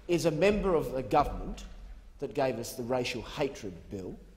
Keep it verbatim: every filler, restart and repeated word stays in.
is a member of the government that gave us the racial hatred bill,